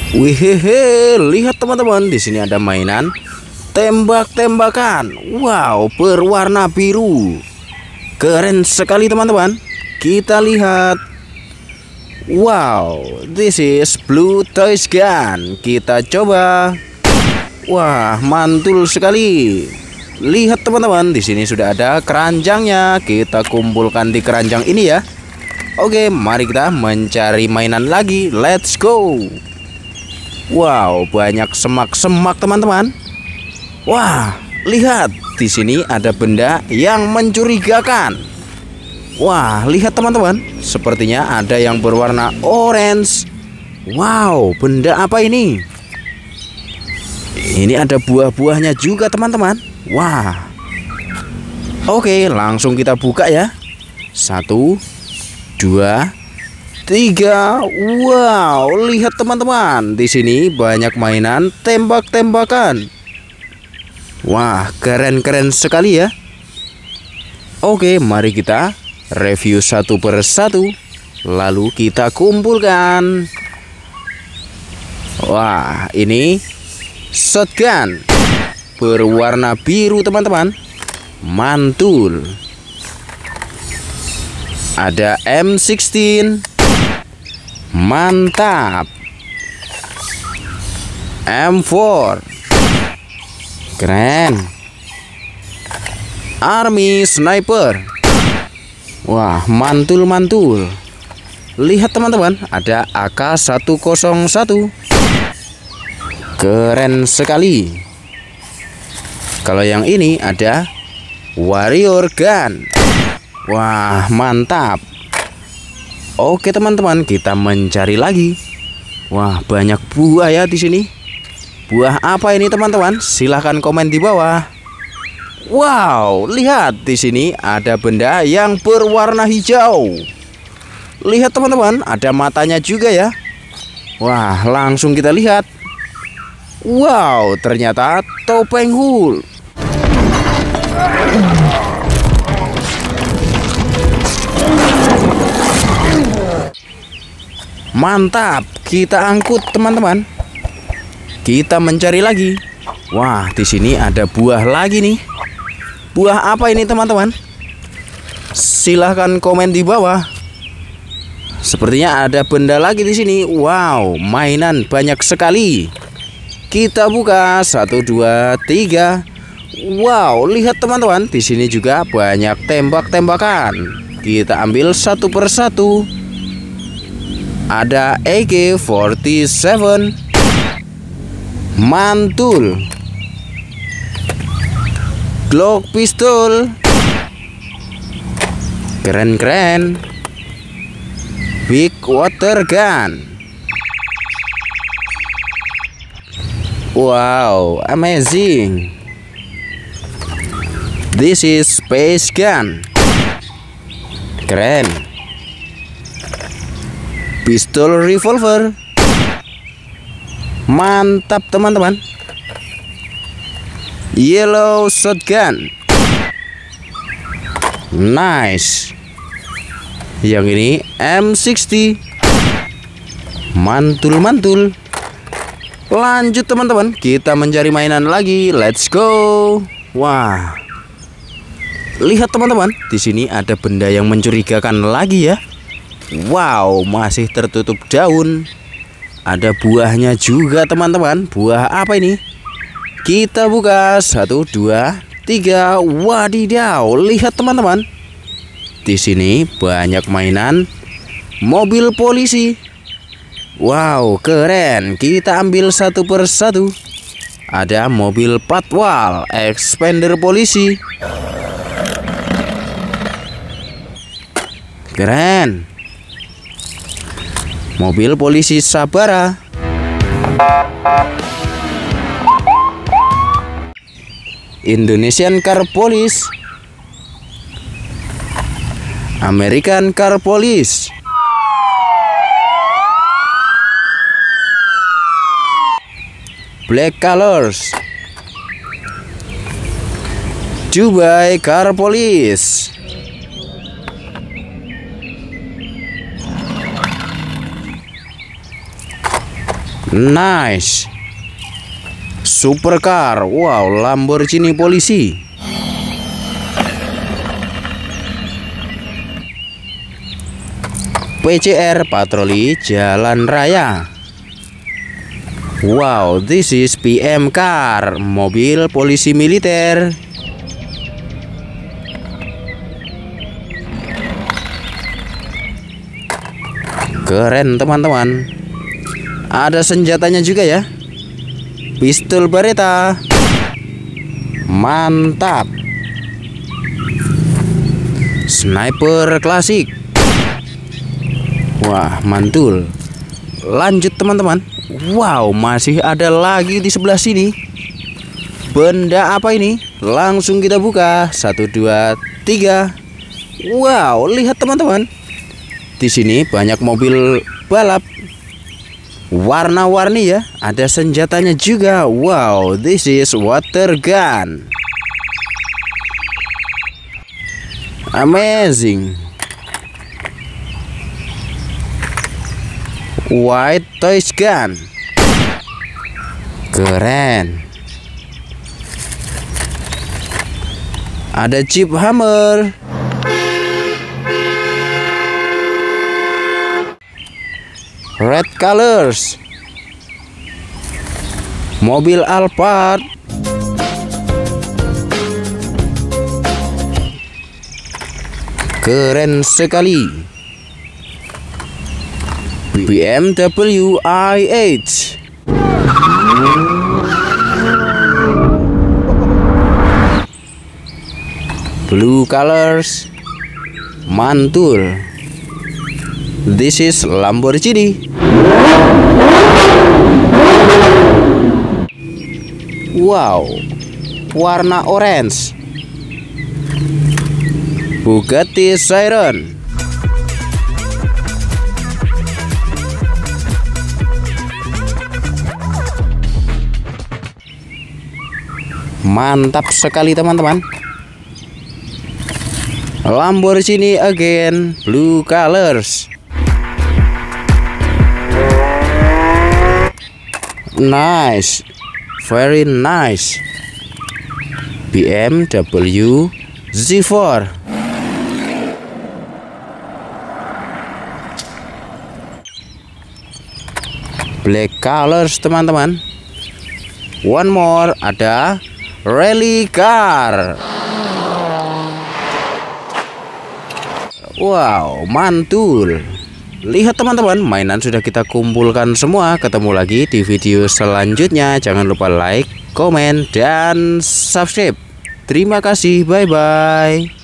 Wihehe, lihat teman-teman, di sini ada mainan tembak-tembakan. Wow, berwarna biru. Keren sekali teman-teman. Kita lihat. Wow, this is blue toys gun. Kita coba. Wah, mantul sekali. Lihat teman-teman, di sini sudah ada keranjangnya. Kita kumpulkan di keranjang ini ya. Oke, mari kita mencari mainan lagi. Let's go. Wow, banyak semak-semak teman-teman. Wah, lihat di sini ada benda yang mencurigakan. Wah, lihat teman-teman, sepertinya ada yang berwarna orange. Wow, benda apa ini? Ini ada buah-buahnya juga teman-teman. Wah. Oke, langsung kita buka ya. 1, 2, 3. Wow, lihat teman-teman, di sini banyak mainan tembak-tembakan. Wah, keren-keren sekali ya. Oke, mari kita review satu per satu, lalu kita kumpulkan. Wah, ini shotgun berwarna biru teman-teman, mantul. Ada M16, mantap. M4, keren. Army sniper, wah, mantul-mantul. Lihat teman-teman, ada AK-101, keren sekali. Kalau yang ini ada warrior gun, wah, mantap. Oke teman-teman, kita mencari lagi. Wah, banyak buah ya di sini. Buah apa ini teman-teman? Silahkan komen di bawah. Wow, lihat di sini ada benda yang berwarna hijau. Lihat teman-teman, ada matanya juga ya. Wah, langsung kita lihat. Wow, ternyata topeng Hulk. Mantap, kita angkut teman-teman. Kita mencari lagi. Wah, di sini ada buah lagi nih. Buah apa ini teman-teman? Silahkan komen di bawah. Sepertinya ada benda lagi di sini. Wow, mainan banyak sekali. Kita buka 1, 2, 3. Wow, lihat teman-teman, di sini juga banyak tembak-tembakan. Kita ambil satu per satu. Ada AK-47, mantul. Glock pistol, keren-keren. Big water gun, wow, amazing. This is space gun, keren. Pistol revolver, mantap teman-teman. Yellow shotgun, nice. Yang ini M60, mantul-mantul. Lanjut teman-teman, kita mencari mainan lagi. Let's go. Wah, lihat teman-teman, di sini ada benda yang mencurigakan lagi ya. Wow, masih tertutup daun. Ada buahnya juga teman-teman. Buah apa ini? Kita buka 1, 2, 3. Wadidaw, lihat teman-teman, di sini banyak mainan mobil polisi. Wow, keren. Kita ambil satu per satu. Ada mobil patwal expander polisi, keren. Mobil polisi Sabara, Indonesian Car Police, American Car Police, Black Colors, Dubai Car Police, Nice. Supercar. Wow, Lamborghini polisi. PCR patroli jalan raya. Wow, this is PM car, mobil polisi militer. Keren teman-teman. Ada senjatanya juga ya. Pistol Beretta. Mantap. Sniper klasik. Wah, mantul. Lanjut teman-teman. Wow, masih ada lagi di sebelah sini. Benda apa ini? Langsung kita buka. 1, 2, 3. Wow, lihat teman-teman. Di sini banyak mobil balap. Warna-warni ya. Ada senjatanya juga. Wow, this is water gun. Amazing. White toys gun. Keren. Ada Jeep Hammer. Red colors. Mobil Alphard. Keren sekali. BMW i8. Blue colors. Mantul. This is Lamborghini. Wow, warna orange. Bugatti Chiron. Mantap sekali teman-teman. Lamborghini again, blue colors. Nice, very nice. BMW Z4. Black colors teman-teman. One more, ada rally car. Wow, mantul. Lihat teman-teman, mainan sudah kita kumpulkan semua. Ketemu lagi di video selanjutnya. Jangan lupa like, komen, dan subscribe. Terima kasih, bye-bye.